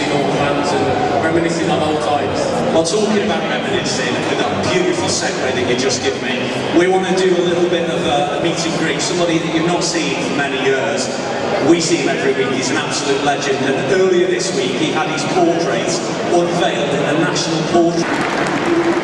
all fans and reminiscing on old times. Well, talking about reminiscing, with that beautiful segue that you just gave me, we want to do a little bit of a meet and greet. Somebody that you've not seen for many years. We see him every week. He's an absolute legend. And earlier this week, he had his portrait unveiled in the National Portrait.